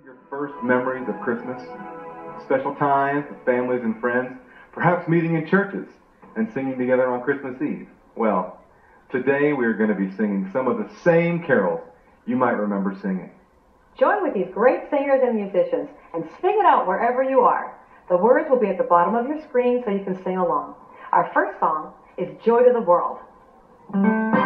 Your first memories of Christmas, special times with families and friends, perhaps meeting in churches and singing together on Christmas Eve. Well, today we are going to be singing some of the same carols you might remember singing. Join with these great singers and musicians and sing it out wherever you are. The words will be at the bottom of your screen so you can sing along. Our first song is Joy to the World.